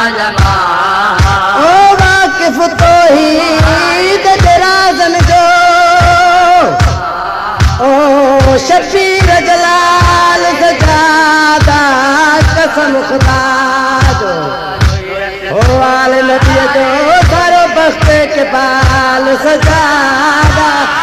जमा ओ वाकिफ तो ही दराजन जो ओ शफीर जलाल सजादा कसम खुदा जो ओ आल नबी जो सारो बख्ते के बाल सजादा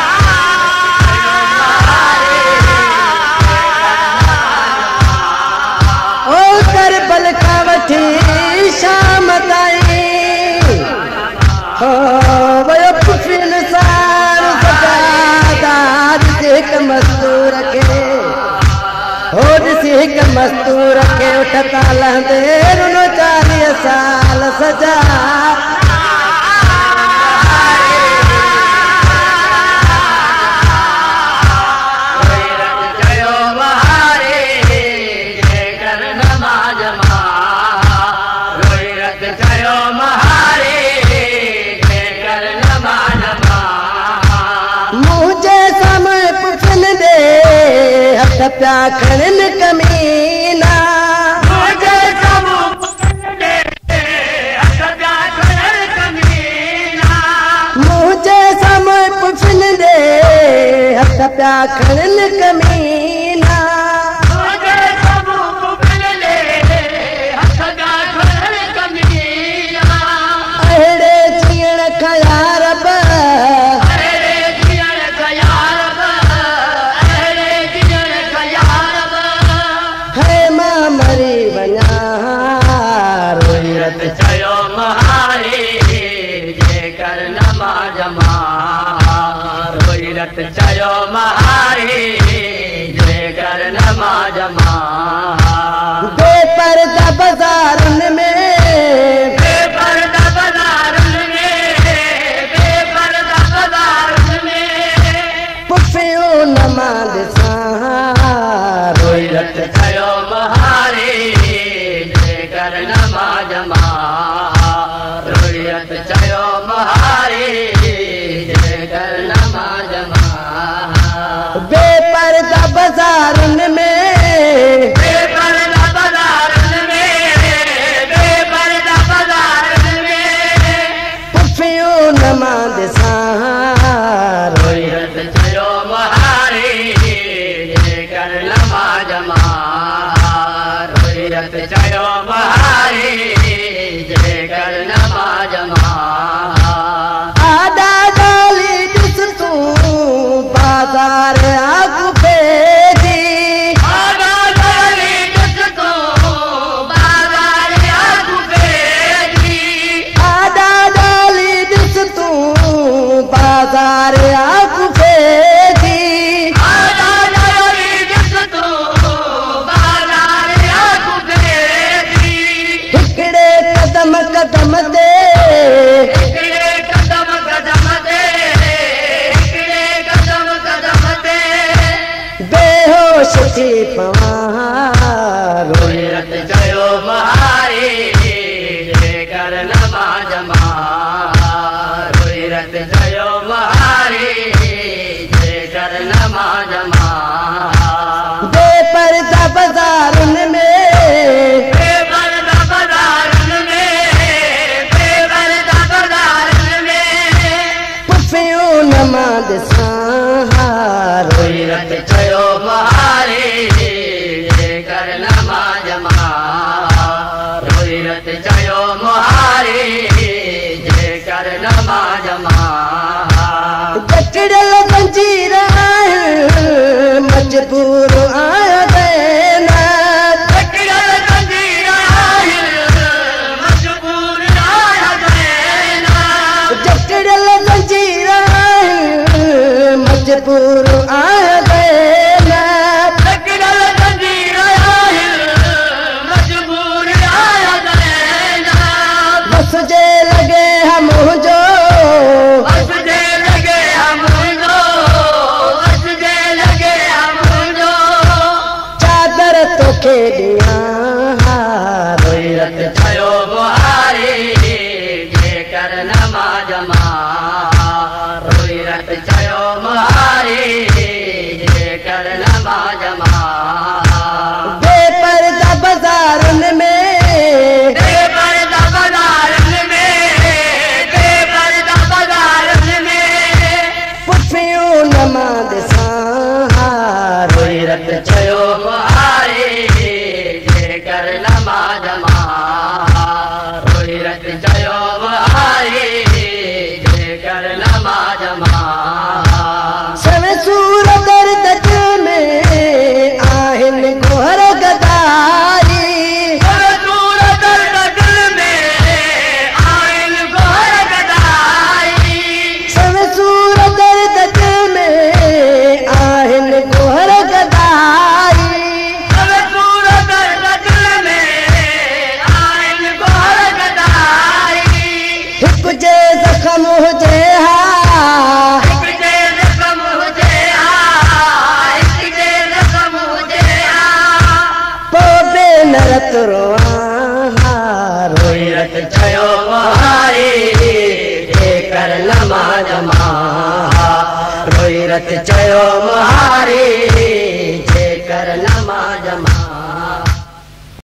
करबल का वठी शाम ताईं हो वयो पुफिन सार सजादा हिक मस्तूर के हो ॾिसी हिक मस्तूर के उठता लहंदे रुनो 40 साल सजा प्या खड़न कमीना मुझे सब दे प्या खड़न कमीना मुझे सब पुछन दे हथ प्या खड़न कमीना मुझे सब पुछन दे हथ प्या खड़न कमीना अहड़े जीअण खया रब चयो महारे जेकर नमाज रोईरत चयो महारे जेकर नमाज बेपर्दा बाज़ारन में बेपर्दा बाज़ारन में बेपर्दा बाज़ारन में पुफियो नमाज सां रोईरत चयो महारे जेकर नमाज रोईरत चयो महारे जेकर नमाज बेपर्दा बाज़ारन में बेपर्दा बाज़ारन में बेपर्दा बाज़ारन में पुफियो नमाज सां रोईरत चयो महारे जेकर नमाज रोईरत चयो महारे जेकर नमाज आदा डाली ॾिस तूं बाज़ार आगू पेदी आदा डाली ॾिस तूं बाज़ार आगू पेदी आदा डाली ॾिस तूं बाज़ार आगू पेदी आदा डाली ॾिस तूं बाज़ार आगू पेदी हिकिड़े कदम कदम ते हिकिड़े कदम कदम ते हिकिड़े कदम कदम ते बेहोश थी पवां रोईरत चयो महारे जेकर नमाज रोईरत चयो महारे जेकर नमाज बेपर्दा बाज़ारन में बेपर्दा बाज़ारन में बेपर्दा बाज़ारन में पुफियो नमाज सां रोईरत चयो महारे जेकर नमाज रोईरत चयो महारे जेकर नमाज जकड़ल जंजीर मजबूर आया देना जकड़ल जंजीर मजबूर आया देना जकड़ल जंजीर मजबूर आया देना जकड़ल जंजीर मजबूर आया देना बस जे लगे हम जो बस जे लगे हम जो बस जे लगे हम जो चादर तोखे ॾियां रोईरत चयो महारे जेकर नमाज रोईरत चयो महारे जेकर नमाज बेपर्दा बाज़ारन में बेपर्दा हुजे हा पोइ नरत रोइरत चयो मुहारी जेकर नमाज मां रोइरत चयो मुहारी जेकर नमाज मां